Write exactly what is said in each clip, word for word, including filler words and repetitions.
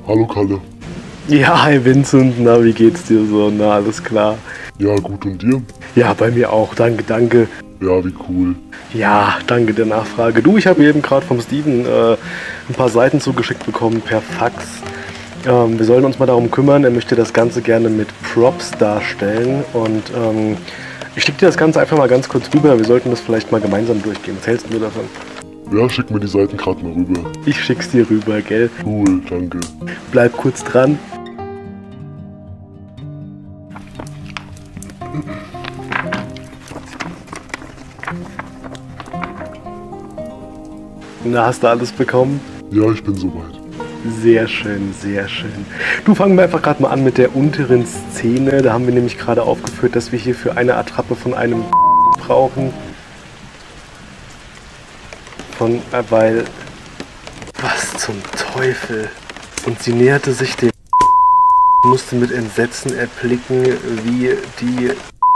Hallo Kalle. Ja, hi Vincent, na, wie geht's dir so? Na, alles klar. Ja, gut, und dir? Ja, bei mir auch, danke, danke. Ja, wie cool. Ja, danke der Nachfrage. Du, ich habe eben gerade vom Steven äh, ein paar Seiten zugeschickt bekommen per Fax. Ähm, wir sollen uns mal darum kümmern, er möchte das Ganze gerne mit Props darstellen und ähm, ich schicke dir das Ganze einfach mal ganz kurz rüber. Wir sollten das vielleicht mal gemeinsam durchgehen. Was hältst du davon? Ja, schick mir die Seiten gerade mal rüber. Ich schick's dir rüber, gell? Cool, danke. Bleib kurz dran. Na, hast du alles bekommen? Ja, ich bin soweit. Sehr schön, sehr schön. Du, fangen wir einfach gerade mal an mit der unteren Szene. Da haben wir nämlich gerade aufgeführt, dass wir hier für eine Attrappe von einem brauchen. Von, äh, weil... Was zum Teufel? Und sie näherte sich dem musste mit Entsetzen erblicken, wie die...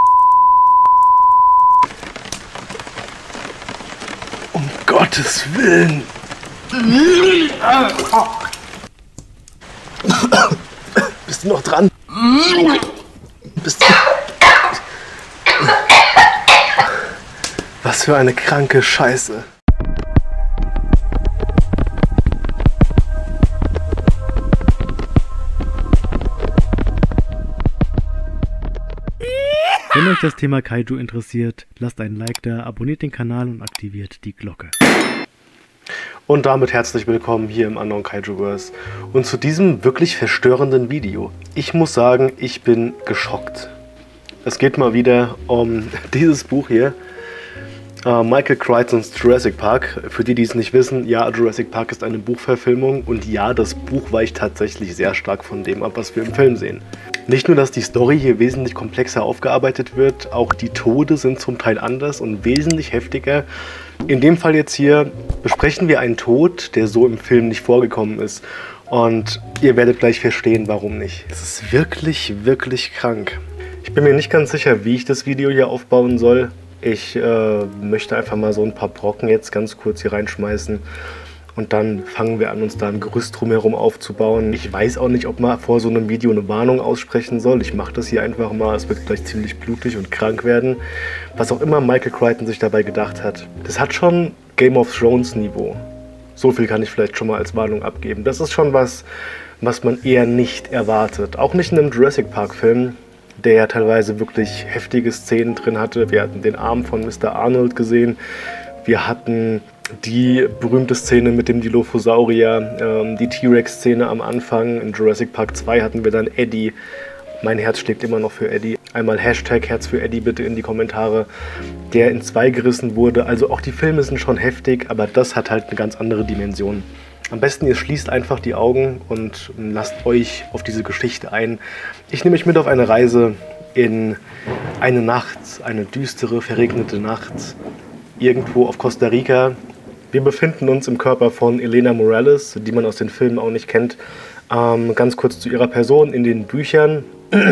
Um Gottes Willen! Bist du noch dran? Bist du... Was für eine kranke Scheiße. Wenn euch das Thema Kaiju interessiert, lasst einen Like da, abonniert den Kanal und aktiviert die Glocke. Und damit herzlich willkommen hier im Unknown Kaijuverse und zu diesem wirklich verstörenden Video. Ich muss sagen, ich bin geschockt. Es geht mal wieder um dieses Buch hier. Uh, Michael Crichtons Jurassic Park. Für die, die es nicht wissen, ja, Jurassic Park ist eine Buchverfilmung und ja, das Buch weicht tatsächlich sehr stark von dem ab, was wir im Film sehen. Nicht nur, dass die Story hier wesentlich komplexer aufgearbeitet wird, auch die Tode sind zum Teil anders und wesentlich heftiger. In dem Fall jetzt hier besprechen wir einen Tod, der so im Film nicht vorgekommen ist. Und ihr werdet gleich verstehen, warum nicht. Es ist wirklich, wirklich krank. Ich bin mir nicht ganz sicher, wie ich das Video hier aufbauen soll. Ich äh, möchte einfach mal so ein paar Brocken jetzt ganz kurz hier reinschmeißen. Und dann fangen wir an, uns da ein Gerüst drumherum aufzubauen. Ich weiß auch nicht, ob man vor so einem Video eine Warnung aussprechen soll. Ich mache das hier einfach mal. Es wird gleich ziemlich blutig und krank werden. Was auch immer Michael Crichton sich dabei gedacht hat. Das hat schon Game of Thrones Niveau. So viel kann ich vielleicht schon mal als Warnung abgeben. Das ist schon was, was man eher nicht erwartet. Auch nicht in einem Jurassic Park Film, der ja teilweise wirklich heftige Szenen drin hatte. Wir hatten den Arm von Mister Arnold gesehen. Wir hatten die berühmte Szene mit dem Dilophosaurier, ähm, die T-Rex-Szene am Anfang. In Jurassic Park zwei hatten wir dann Eddie. Mein Herz schlägt immer noch für Eddie. Einmal Hashtag Herz für Eddie bitte in die Kommentare. Der in zwei gerissen wurde. Also auch die Filme sind schon heftig, aber das hat halt eine ganz andere Dimension. Am besten ihr schließt einfach die Augen und lasst euch auf diese Geschichte ein. Ich nehme euch mit auf eine Reise in eine Nacht, eine düstere, verregnete Nacht, irgendwo auf Costa Rica. Wir befinden uns im Körper von Elena Morales, die man aus den Filmen auch nicht kennt. Ähm, ganz kurz zu ihrer Person. In den Büchern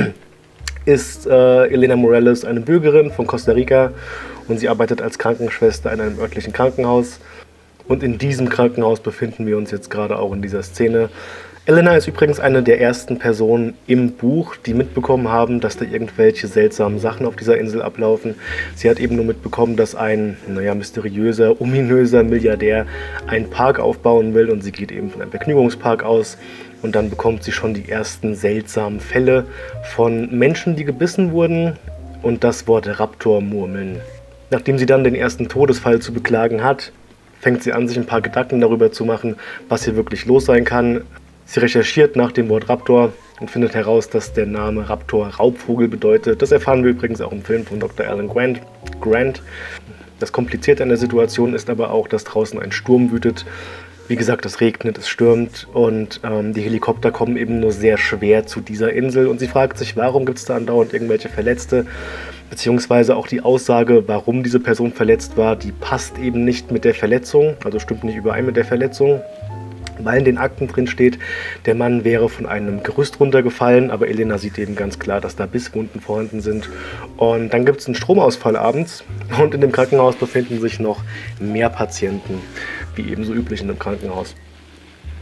ist äh, Elena Morales eine Bürgerin von Costa Rica und sie arbeitet als Krankenschwester in einem örtlichen Krankenhaus. Und in diesem Krankenhaus befinden wir uns jetzt gerade auch in dieser Szene. Elena ist übrigens eine der ersten Personen im Buch, die mitbekommen haben, dass da irgendwelche seltsamen Sachen auf dieser Insel ablaufen. Sie hat eben nur mitbekommen, dass ein, naja, mysteriöser, ominöser Milliardär einen Park aufbauen will und sie geht eben von einem Vergnügungspark aus. Und dann bekommt sie schon die ersten seltsamen Fälle von Menschen, die gebissen wurden und das Wort Raptor murmeln. Nachdem sie dann den ersten Todesfall zu beklagen hat, fängt sie an, sich ein paar Gedanken darüber zu machen, was hier wirklich los sein kann. Sie recherchiert nach dem Wort Raptor und findet heraus, dass der Name Raptor Raubvogel bedeutet. Das erfahren wir übrigens auch im Film von Doktor Alan Grant. Grant. Das Komplizierte an der Situation ist aber auch, dass draußen ein Sturm wütet. Wie gesagt, es regnet, es stürmt und ähm, die Helikopter kommen eben nur sehr schwer zu dieser Insel. Und sie fragt sich, warum gibt es da andauernd irgendwelche Verletzte? Beziehungsweise auch die Aussage, warum diese Person verletzt war, die passt eben nicht mit der Verletzung, also stimmt nicht überein mit der Verletzung. Weil in den Akten drin steht, der Mann wäre von einem Gerüst runtergefallen, aber Elena sieht eben ganz klar, dass da Bisswunden vorhanden sind. Und dann gibt es einen Stromausfall abends und in dem Krankenhaus befinden sich noch mehr Patienten, wie eben so üblich in einem Krankenhaus.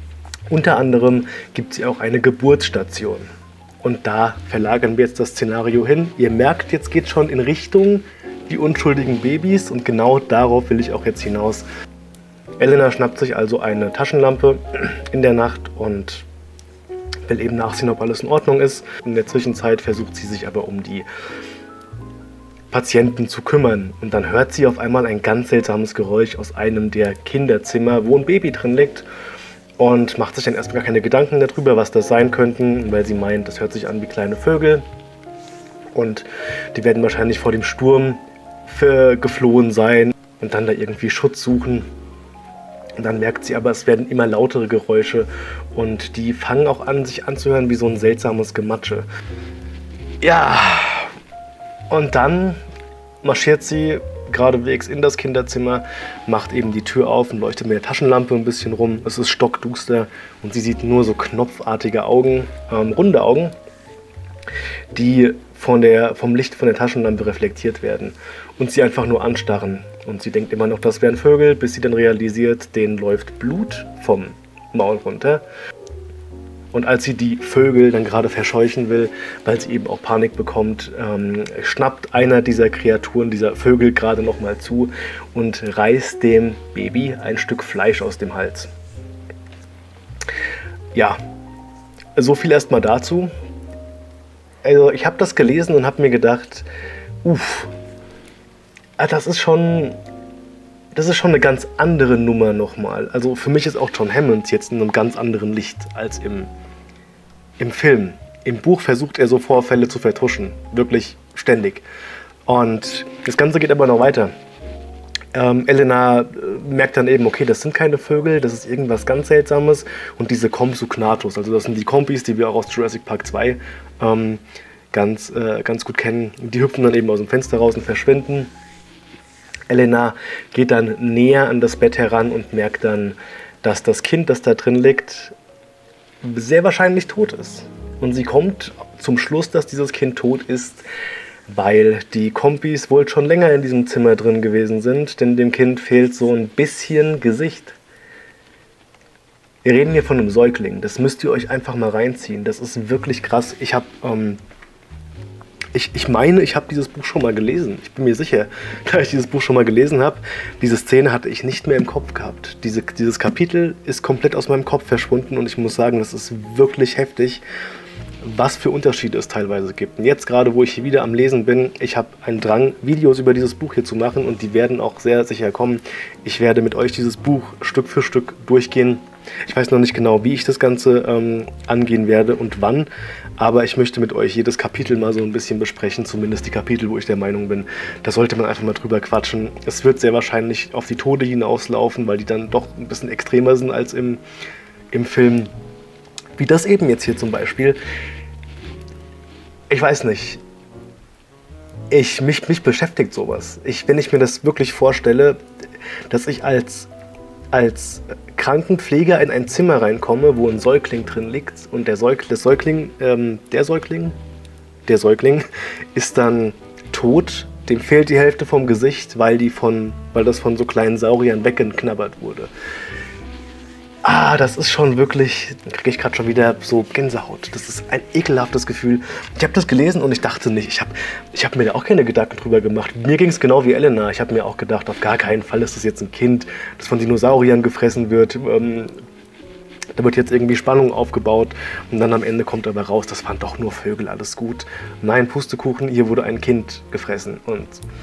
Unter anderem gibt sie auch eine Geburtsstation. Und da verlagern wir jetzt das Szenario hin. Ihr merkt, jetzt geht schon in Richtung die unschuldigen Babys und genau darauf will ich auch jetzt hinaus. Elena schnappt sich also eine Taschenlampe in der Nacht und will eben nachsehen, ob alles in Ordnung ist. In der Zwischenzeit versucht sie sich aber um die Patienten zu kümmern. Und dann hört sie auf einmal ein ganz seltsames Geräusch aus einem der Kinderzimmer, wo ein Baby drin liegt. Und macht sich dann erstmal gar keine Gedanken darüber, was das sein könnten, weil sie meint, das hört sich an wie kleine Vögel. Und die werden wahrscheinlich vor dem Sturm geflohen sein und dann da irgendwie Schutz suchen. Und dann merkt sie aber, es werden immer lautere Geräusche und die fangen auch an, sich anzuhören wie so ein seltsames Gematsche. Ja, und dann marschiert sie geradewegs in das Kinderzimmer, macht eben die Tür auf und leuchtet mit der Taschenlampe ein bisschen rum. Es ist stockduster und sie sieht nur so knopfartige Augen, ähm, runde Augen, die von der, vom Licht von der Taschenlampe reflektiert werden und sie einfach nur anstarren. Und sie denkt immer noch, das wären Vögel, bis sie dann realisiert, denen läuft Blut vom Maul runter. Und als sie die Vögel dann gerade verscheuchen will, weil sie eben auch Panik bekommt, ähm, schnappt einer dieser Kreaturen, dieser Vögel gerade noch mal zu und reißt dem Baby ein Stück Fleisch aus dem Hals. Ja, so viel erstmal dazu. Also ich habe das gelesen und habe mir gedacht, uff, das ist schon... Das ist schon eine ganz andere Nummer nochmal. Also für mich ist auch John Hammond jetzt in einem ganz anderen Licht als im, im Film. Im Buch versucht er so Vorfälle zu vertuschen. Wirklich ständig. Und das Ganze geht aber noch weiter. Ähm, Elena merkt dann eben, okay, das sind keine Vögel, das ist irgendwas ganz Seltsames. Und diese Compsognathus, also das sind die Kompis, die wir auch aus Jurassic Park zwei ähm, ganz, äh, ganz gut kennen. Die hüpfen dann eben aus dem Fenster raus und verschwinden. Elena geht dann näher an das Bett heran und merkt dann, dass das Kind, das da drin liegt, sehr wahrscheinlich tot ist. Und sie kommt zum Schluss, dass dieses Kind tot ist, weil die Kompis wohl schon länger in diesem Zimmer drin gewesen sind, denn dem Kind fehlt so ein bisschen Gesicht. Wir reden hier von einem Säugling, das müsst ihr euch einfach mal reinziehen. Das ist wirklich krass. Ich habe... Ähm, Ich, ich meine, ich habe dieses Buch schon mal gelesen. Ich bin mir sicher, da ich dieses Buch schon mal gelesen habe. Diese Szene hatte ich nicht mehr im Kopf gehabt. Diese, dieses Kapitel ist komplett aus meinem Kopf verschwunden und ich muss sagen, das ist wirklich heftig, was für Unterschiede es teilweise gibt. Und jetzt gerade, wo ich hier wieder am Lesen bin, ich habe einen Drang, Videos über dieses Buch hier zu machen und die werden auch sehr sicher kommen. Ich werde mit euch dieses Buch Stück für Stück durchgehen. Ich weiß noch nicht genau, wie ich das Ganze ähm, angehen werde und wann, aber ich möchte mit euch jedes Kapitel mal so ein bisschen besprechen, zumindest die Kapitel, wo ich der Meinung bin, da sollte man einfach mal drüber quatschen. Es wird sehr wahrscheinlich auf die Tode hinauslaufen, weil die dann doch ein bisschen extremer sind als im, im Film. Wie das eben jetzt hier zum Beispiel. Ich weiß nicht. Ich, mich, mich beschäftigt sowas. Ich, wenn ich mir das wirklich vorstelle, dass ich als... als Krankenpfleger in ein Zimmer reinkomme, wo ein Säugling drin liegt und der, Säug, der Säugling, ähm, der Säugling, der Säugling ist dann tot, dem fehlt die Hälfte vom Gesicht, weil, die von, weil das von so kleinen Sauriern weggeknabbert wurde. Ah, das ist schon wirklich, da kriege ich gerade schon wieder so Gänsehaut. Das ist ein ekelhaftes Gefühl. Ich habe das gelesen und ich dachte nicht, ich habe ich hab mir da auch keine Gedanken drüber gemacht. Mir ging es genau wie Elena. Ich habe mir auch gedacht, auf gar keinen Fall ist das jetzt ein Kind, das von Dinosauriern gefressen wird. Ähm, da wird jetzt irgendwie Spannung aufgebaut und dann am Ende kommt aber raus, das waren doch nur Vögel, alles gut. Nein, Pustekuchen, hier wurde ein Kind gefressen. Und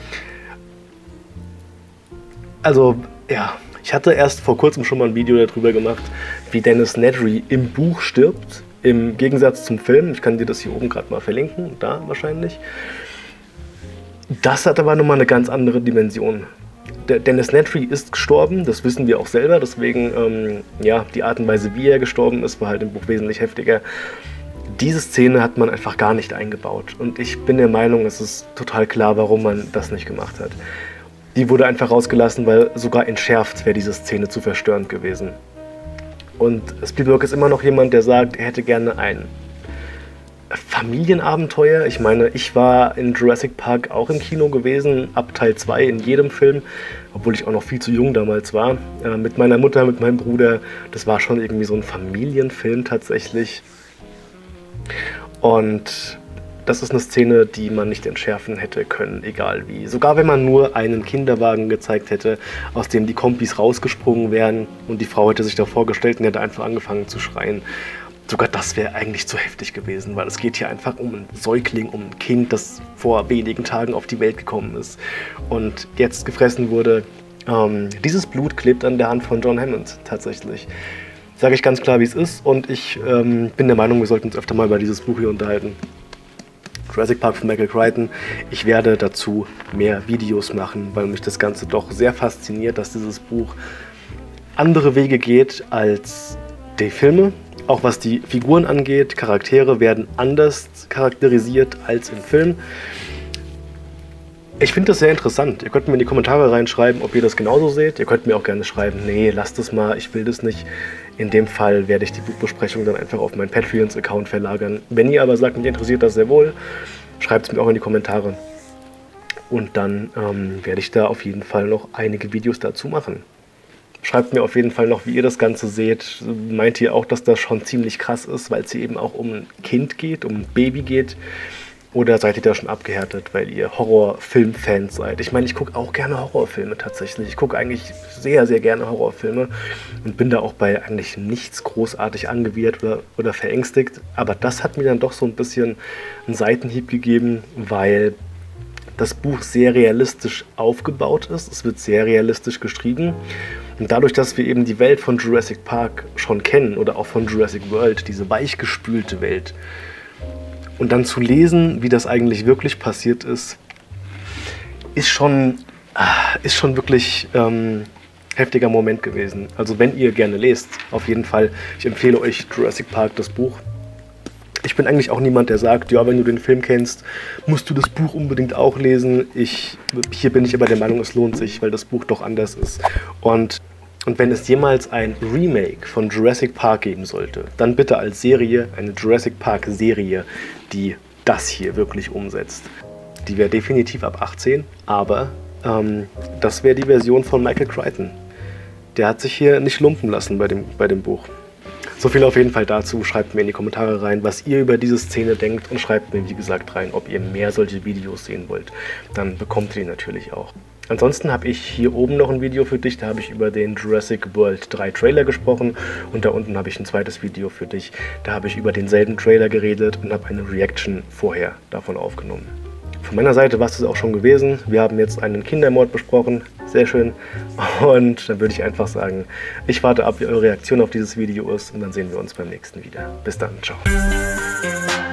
also, ja... Ich hatte erst vor kurzem schon mal ein Video darüber gemacht, wie Dennis Nedry im Buch stirbt, im Gegensatz zum Film. Ich kann dir das hier oben gerade mal verlinken, da wahrscheinlich. Das hat aber nochmal eine ganz andere Dimension. Der Dennis Nedry ist gestorben, das wissen wir auch selber, deswegen, ähm, ja, die Art und Weise, wie er gestorben ist, war halt im Buch wesentlich heftiger. Diese Szene hat man einfach gar nicht eingebaut und ich bin der Meinung, es ist total klar, warum man das nicht gemacht hat. Die wurde einfach rausgelassen, weil sogar entschärft wäre diese Szene zu verstörend gewesen. Und Spielberg ist immer noch jemand, der sagt, er hätte gerne ein Familienabenteuer. Ich meine, ich war in Jurassic Park auch im Kino gewesen, ab Teil zwei in jedem Film, obwohl ich auch noch viel zu jung damals war. Äh, mit meiner Mutter, mit meinem Bruder. Das war schon irgendwie so ein Familienfilm tatsächlich. Und das ist eine Szene, die man nicht entschärfen hätte können, egal wie. Sogar wenn man nur einen Kinderwagen gezeigt hätte, aus dem die Kompis rausgesprungen wären und die Frau hätte sich da vorgestellt und hätte einfach angefangen zu schreien. Sogar das wäre eigentlich zu heftig gewesen, weil es geht hier einfach um einen Säugling, um ein Kind, das vor wenigen Tagen auf die Welt gekommen ist und jetzt gefressen wurde. Ähm, dieses Blut klebt an der Hand von John Hammond tatsächlich. Sage ich ganz klar, wie es ist, und ich ähm, bin der Meinung, wir sollten uns öfter mal über dieses Buch hier unterhalten. Jurassic Park von Michael Crichton. Ich werde dazu mehr Videos machen, weil mich das Ganze doch sehr fasziniert, dass dieses Buch andere Wege geht als die Filme. Auch was die Figuren angeht, Charaktere werden anders charakterisiert als im Film. Ich finde das sehr interessant. Ihr könnt mir in die Kommentare reinschreiben, ob ihr das genauso seht. Ihr könnt mir auch gerne schreiben, nee, lasst es mal, ich will das nicht. In dem Fall werde ich die Buchbesprechung dann einfach auf meinen Patreons-Account verlagern. Wenn ihr aber sagt, mich interessiert das sehr wohl, schreibt es mir auch in die Kommentare. Und dann ähm, werde ich da auf jeden Fall noch einige Videos dazu machen. Schreibt mir auf jeden Fall noch, wie ihr das Ganze seht. Meint ihr auch, dass das schon ziemlich krass ist, weil es hier eben auch um ein Kind geht, um ein Baby geht? Oder seid ihr da schon abgehärtet, weil ihr Horrorfilm-Fans seid? Ich meine, ich gucke auch gerne Horrorfilme tatsächlich. Ich gucke eigentlich sehr, sehr gerne Horrorfilme und bin da auch bei eigentlich nichts großartig angewidert oder, oder verängstigt. Aber das hat mir dann doch so ein bisschen einen Seitenhieb gegeben, weil das Buch sehr realistisch aufgebaut ist. Es wird sehr realistisch geschrieben. Und dadurch, dass wir eben die Welt von Jurassic Park schon kennen oder auch von Jurassic World, diese weichgespülte Welt, und dann zu lesen, wie das eigentlich wirklich passiert ist, ist schon, ist schon wirklich ähm, heftiger Moment gewesen. Also wenn ihr gerne lest, auf jeden Fall, ich empfehle euch Jurassic Park, das Buch. Ich bin eigentlich auch niemand, der sagt, ja, wenn du den Film kennst, musst du das Buch unbedingt auch lesen. Ich, hier bin ich aber der Meinung, es lohnt sich, weil das Buch doch anders ist. Und Und wenn es jemals ein Remake von Jurassic Park geben sollte, dann bitte als Serie, eine Jurassic Park Serie, die das hier wirklich umsetzt. Die wäre definitiv ab achtzehn, aber ähm, das wäre die Version von Michael Crichton. Der hat sich hier nicht lumpen lassen bei dem, bei dem Buch. So viel auf jeden Fall dazu. Schreibt mir in die Kommentare rein, was ihr über diese Szene denkt, und schreibt mir, wie gesagt, rein, ob ihr mehr solche Videos sehen wollt. Dann bekommt ihr die natürlich auch. Ansonsten habe ich hier oben noch ein Video für dich, da habe ich über den Jurassic World drei Trailer gesprochen, und da unten habe ich ein zweites Video für dich, da habe ich über denselben Trailer geredet und habe eine Reaction vorher davon aufgenommen. Von meiner Seite war es das auch schon gewesen. Wir haben jetzt einen Kindermord besprochen, sehr schön, und dann würde ich einfach sagen, ich warte ab, wie eure Reaktion auf dieses Video ist, und dann sehen wir uns beim nächsten wieder. Bis dann, ciao.